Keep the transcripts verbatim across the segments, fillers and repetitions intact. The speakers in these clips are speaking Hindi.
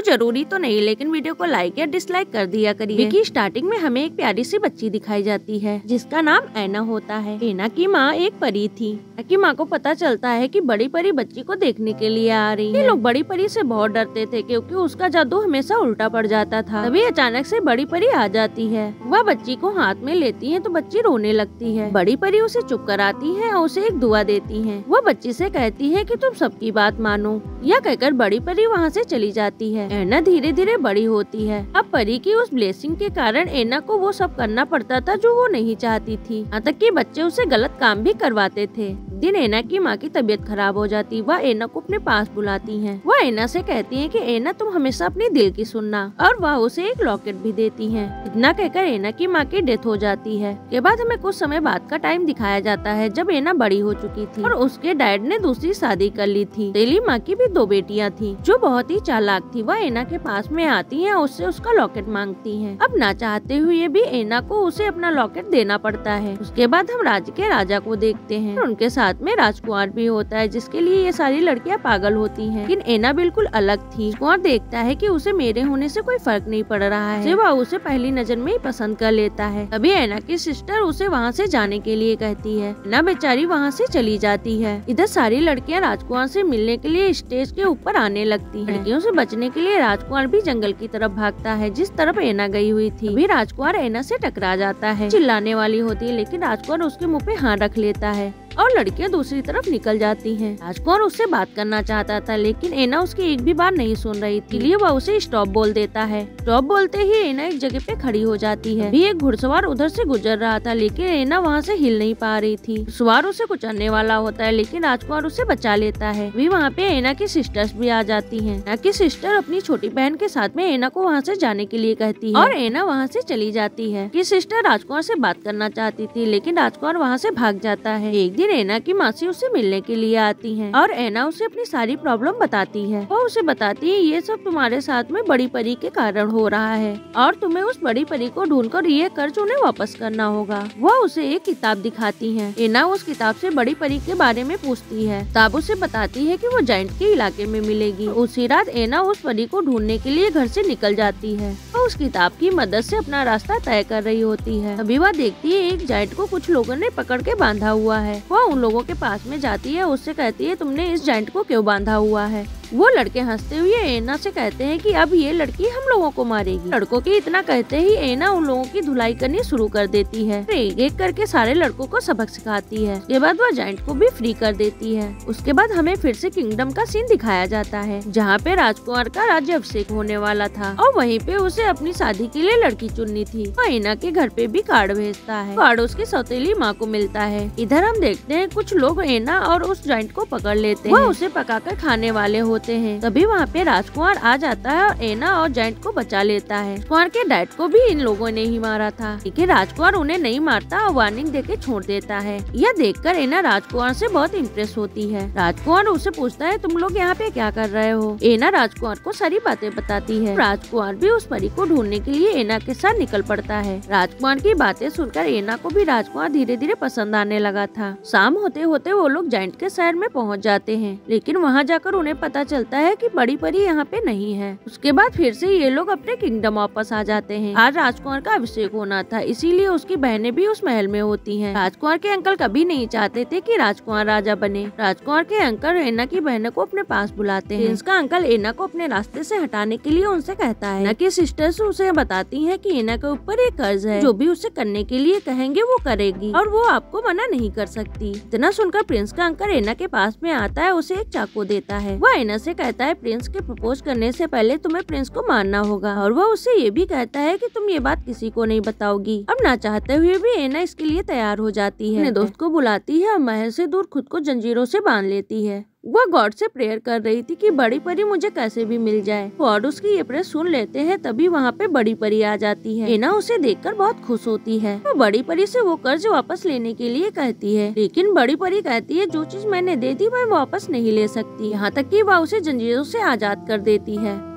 जरूरी तो नहीं, लेकिन वीडियो को लाइक या डिसलाइक कर दिया करिए। की स्टार्टिंग में हमें एक प्यारी सी बच्ची दिखाई जाती है जिसका नाम ऐना होता है। ऐना की माँ एक परी थी। ऐना की माँ को पता चलता है कि बड़ी परी बच्ची को देखने के लिए आ रही है। ये लोग बड़ी परी से बहुत डरते थे क्योंकि उसका जादू हमेशा उल्टा पड़ जाता था। तभी अचानक से बड़ी परी आ जाती है। वह बच्ची को हाथ में लेती है तो बच्ची रोने लगती है। बड़ी परी उसे चुप कराती है और उसे एक दुआ देती है। वह बच्ची से कहती है कि तुम सबकी बात मानो। यह कहकर बड़ी परी वहाँ से चली जाती है। ऐना धीरे धीरे बड़ी होती है। अब परी की उस ब्लेसिंग के कारण ऐना को वो सब करना पड़ता था जो वो नहीं चाहती थी। यहाँ तक कि बच्चे उसे गलत काम भी करवाते थे। दिन ऐना की माँ की तबीयत खराब हो जाती। वह ऐना को अपने पास बुलाती हैं। वह ऐना से कहती हैं कि ऐना तुम हमेशा अपने दिल की सुनना, और वह उसे एक लॉकेट भी देती हैं। इतना कहकर ऐना की माँ की डेथ हो जाती है। के बाद हमें कुछ समय बाद का टाइम दिखाया जाता है जब ऐना बड़ी हो चुकी थी और उसके डैड ने दूसरी शादी कर ली थी। तेली माँ की भी दो बेटियाँ थी जो बहुत ही चालाक थी। वह ऐना के पास में आती है, उससे उसका लॉकेट मांगती है। अब ना चाहते हुए भी ऐना को उसे अपना लॉकेट देना पड़ता है। उसके बाद हम राज्य के राजा को देखते हैं और उनके साथ में राजकुमार भी होता है जिसके लिए ये सारी लड़कियां पागल होती हैं। लेकिन ऐना बिल्कुल अलग थी। राजकुमार देखता है कि उसे मेरे होने से कोई फर्क नहीं पड़ रहा है। वह उसे पहली नजर में ही पसंद कर लेता है। तभी ऐना की सिस्टर उसे वहाँ से जाने के लिए कहती है। ऐना बेचारी वहाँ से चली जाती है। इधर सारी लड़कियाँ राजकुमार से मिलने के लिए स्टेज के ऊपर आने लगती हैं। लड़कियों से बचने के लिए राजकुमार भी जंगल की तरफ भागता है जिस तरफ ऐना गई हुई थी। अभी राजकुमार ऐना से टकरा जाता है। चिल्लाने वाली होती है लेकिन राजकुमार उसके मुँह पे हाथ रख लेता है और लड़कियां दूसरी तरफ निकल जाती हैं। राजकुमार उससे बात करना चाहता था लेकिन ऐना उसकी एक भी बात नहीं सुन रही थी, इसलिए वह उसे स्टॉप बोल देता है। स्टॉप बोलते ही ऐना एक जगह पे खड़ी हो जाती है। भी एक घुड़सवार उधर से गुजर रहा था लेकिन ऐना वहाँ से हिल नहीं पा रही थी। सवार उसे कुचलने वाला होता है लेकिन राजकुमार उसे बचा लेता है। भी वहाँ पे ऐना की सिस्टर्स भी आ जाती है। ऐना की सिस्टर अपनी छोटी बहन के साथ में ऐना को वहाँ से जाने के लिए कहती है और ऐना वहाँ से चली जाती है। की सिस्टर राजकुमार से बात करना चाहती थी लेकिन राजकुमार वहाँ से भाग जाता है। एक दिन ऐना की मासी उसे मिलने के लिए आती हैं और ऐना उसे अपनी सारी प्रॉब्लम बताती है। वो उसे बताती है ये सब तुम्हारे साथ में बड़ी परी के कारण हो रहा है और तुम्हें उस बड़ी परी को ढूंढकर ये कर्ज उन्हें वापस करना होगा। वह उसे एक किताब दिखाती है। ऐना उस किताब से बड़ी परी के बारे में पूछती है। किताब उसे बताती है कि वो जाइंट के इलाके में मिलेगी। उसी रात ऐना उस परी को ढूंढने के लिए घर से निकल जाती है। वो उस किताब की मदद से अपना रास्ता तय कर रही होती है। अभी वह देखती है एक जाइंट को कुछ लोगों ने पकड़ के बांधा हुआ है। वह उन लोगों के पास में जाती है, उससे कहती है तुमने इस जाइंट को क्यों बांधा हुआ है। वो लड़के हंसते हुए ऐना से कहते हैं कि अब ये लड़की हम लोगों को मारेगी। लड़कों के इतना कहते ही ऐना उन लोगों की धुलाई करनी शुरू कर देती है। एक एक करके सारे लड़कों को सबक सिखाती है। उसके बाद वह जाइंट को भी फ्री कर देती है। उसके बाद हमें फिर से किंगडम का सीन दिखाया जाता है जहाँ पे राजकुमार का राज्य अभिषेक होने वाला था और वहीं पे उसे अपनी शादी के लिए लड़की चुननी थी। वह ऐना के घर पे भी कार्ड भेजता है। कार्ड उसकी सौतेली माँ को मिलता है। इधर हम देखते हैं कुछ लोग ऐना और उस जाइंट को पकड़ लेते हैं। वह उसे पकाकर खाने वाले होते हैं। तभी वहाँ पे राजकुमार आ जाता है और ऐना और जाइंट को बचा लेता है। राजकुमार के डैड को भी इन लोगों ने ही मारा था लेकिन राजकुमार उन्हें नहीं मारता और वार्निंग देके छोड़ देता है। यह देखकर ऐना राजकुमार से बहुत इम्प्रेस होती है। राजकुमार उसे पूछता है तुम लोग यहाँ पे क्या कर रहे हो। ऐना राजकुमार को सारी बातें बताती है। राजकुमार भी उस परी को ढूंढने के लिए ऐना के साथ निकल पड़ता है। राजकुमार की बातें सुनकर ऐना को भी राजकुमार धीरे धीरे पसंद आने लगा था। शाम होते होते वो लोग जाइंट के शहर में पहुँच जाते हैं लेकिन वहाँ जाकर उन्हें पता चलता है कि बड़ी परी यहाँ पे नहीं है। उसके बाद फिर से ये लोग अपने किंगडम वापस आ जाते हैं। आज राजकुमार का अभिषेक होना था इसीलिए उसकी बहनें भी उस महल में होती हैं। राजकुमार के अंकल कभी नहीं चाहते थे कि राजकुमार राजा बने। राजकुमार के अंकल ऐना की बहनों को अपने पास बुलाते हैं। इसका अंकल ऐना को अपने रास्ते से हटाने के लिए उनसे कहता है। ऐना की सिस्टर्स उसे बताती है कि ऐना के ऊपर एक कर्ज है, जो भी उसे करने के लिए कहेंगे वो करेगी और वो आपको मना नहीं कर सकती। इतना सुनकर प्रिंस का अंकल ऐना के पास में आता है, उसे एक चाकू देता है। वह ऐना से कहता है प्रिंस के प्रपोज करने से पहले तुम्हें प्रिंस को मारना होगा और वह उससे ये भी कहता है कि तुम ये बात किसी को नहीं बताओगी। अब ना चाहते हुए भी ऐना इसके लिए तैयार हो जाती है। अपने दोस्त को बुलाती है और महल से दूर खुद को जंजीरों से बांध लेती है। वह गॉड से प्रेयर कर रही थी कि बड़ी परी मुझे कैसे भी मिल जाए। गॉड उसकी ये प्रेयर सुन लेते हैं। तभी वहाँ पे बड़ी परी आ जाती है। ऐना उसे देखकर बहुत खुश होती है। वो बड़ी परी से वो कर्ज वापस लेने के लिए कहती है लेकिन बड़ी परी कहती है जो चीज मैंने दे दी मैं वापस नहीं ले सकती। यहाँ तक कि वह उसे जंजीरों से आजाद कर देती है।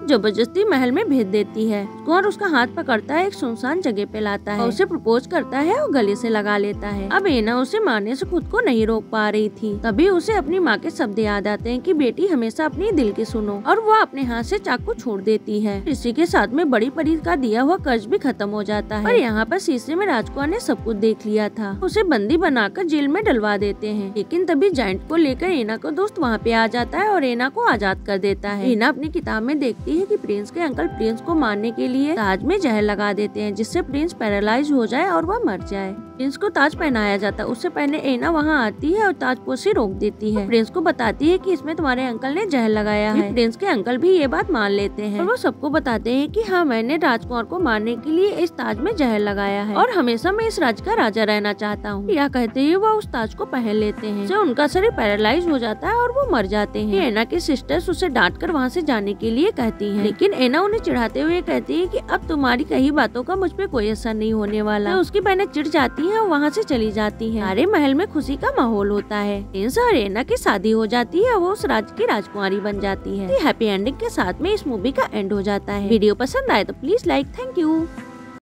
जबरदस्ती महल में भेज देती है और उसका हाथ पकड़ता है, एक सुनसान जगह पे लाता है, उसे प्रपोज करता है और गले से लगा लेता है। अब एना उसे मारने से खुद को नहीं रोक पा रही थी, तभी उसे अपनी माँ के शब्द याद आते हैं कि बेटी हमेशा अपनी दिल की सुनो, और वो अपने हाथ से चाकू छोड़ देती है। इसी के साथ में बड़ी परी का दिया हुआ कर्ज भी खत्म हो जाता है। और यहाँ पर शीशे में राजकुमार ने सब कुछ देख लिया था, उसे बंदी बनाकर जेल में डलवा देते हैं। लेकिन तभी जायंट को लेकर एना का दोस्त वहाँ पे आ जाता है और एना को आजाद कर देता है। एना अपनी किताब में देखती है कि प्रिंस के अंकल प्रिंस को मारने के लिए ताज में जहर लगा देते हैं, जिससे प्रिंस पैरालाइज हो जाए और वह मर जाए। प्रिंस को ताज पहनाया जाता है, उससे पहले एना वहाँ आती है और ताज पोशी रोक देती है। प्रिंस को बताती है कि इसमें तुम्हारे अंकल ने जहर लगाया है। प्रिंस के अंकल भी ये बात मान लेते हैं और वो सबको बताते हैं कि हाँ, मैंने राजकुमार को मारने के लिए इस ताज में जहर लगाया है और हमेशा मैं इस राज्य का राजा रहना चाहता हूँ। यह कहते हुए वो उस ताज को पहन लेते हैं, जो उनका शरीर पैरालाइज हो जाता है और वो मर जाते हैं। एना की सिस्टर्स उसे डांट कर वहाँ से जाने के लिए कहती हैं, लेकिन एना उन्हें चिढ़ाते हुए कहती है कि अब तुम्हारी कही बातों का मुझ पे कोई असर नहीं होने वाला। तो उसकी बहनें चिढ़ जाती हैं और वहाँ से चली जाती हैं। सारे महल में खुशी का माहौल होता है। प्रिंस और एना की शादी हो जाती है, वो उस राज्य की राजकुमारी बन जाती है। हैप्पी एंडिंग के साथ में इस मूवी का एंड हो जाता है। वीडियो पसंद आए तो प्लीज लाइक। Thank you.